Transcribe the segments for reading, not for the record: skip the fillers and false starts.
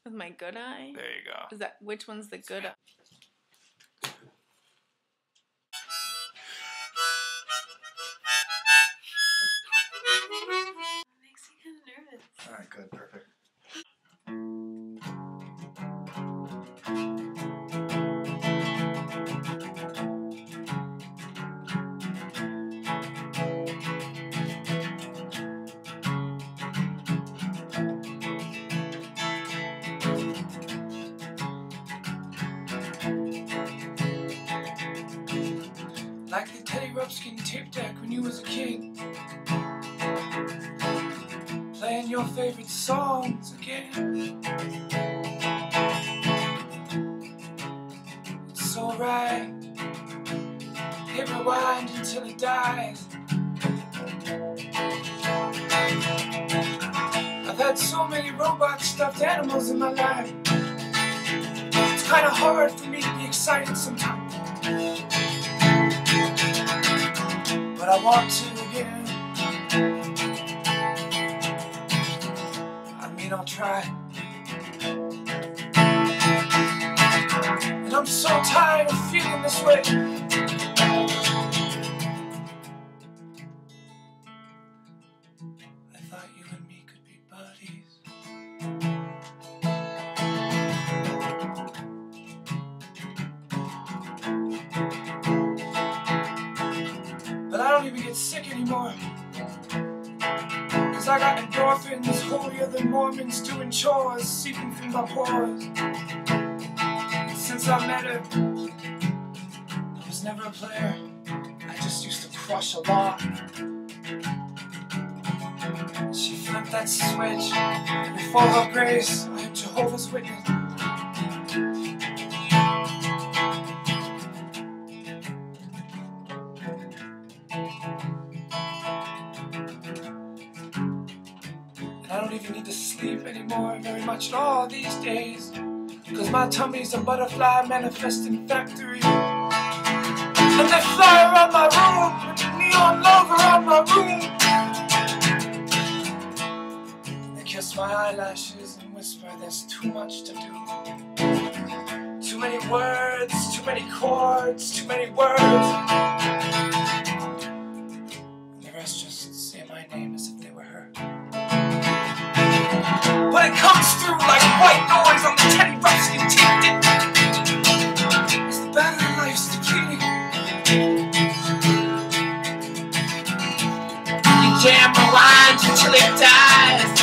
With my good eye? There you go. Is that which one's the good eye? Makes me kind of nervous. Alright, good, perfect. Like the Teddy Ruxpin tape deck when you was a kid, playing your favorite songs again. It's alright, hit rewind until it dies. I've had so many robot stuffed animals in my life. It's kinda hard for me to be excited sometimes, but I want to again. I mean, I'll try. And I'm so tired of feeling this way. I thought you and me could be buddies. But I don't even get sick anymore, 'cause I got endorphins holier than Mormons doing chores, seeping through my pores. And since I met her, I was never a player. I just used to crush a lot. She flipped that switch, and before her grace, I am Jehovah's Witness. I don't even need to sleep anymore very much at all these days, 'cause my tummy's a butterfly manifesting factory. And they fly around my room, with the neon logo around my room. And they kiss my eyelashes and whisper there's too much to do. Too many words, too many chords, too many words. And the rest just say my name as if they were her. But it comes through like white noise on the Teddy Ruxpin tape deck. As the battery life's depleting, you jam rewind until it dies.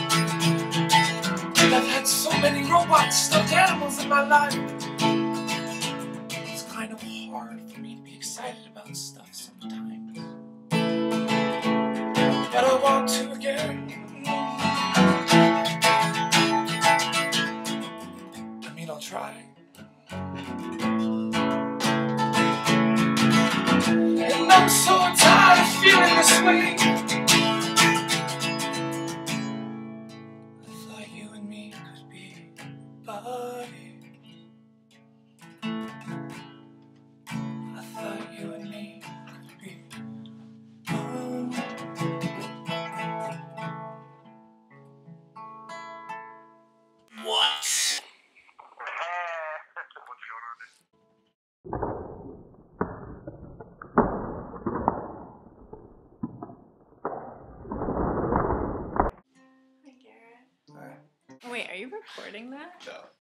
And I've had so many robot stuffed animals in my life. It's kind of hard for me to be excited about stuff sometimes, but I want to again. I'll try. And I'm so tired of feeling this way. I thought you and me could be buddies. I thought you and me could be buddies. What? Wait, are you recording that? No.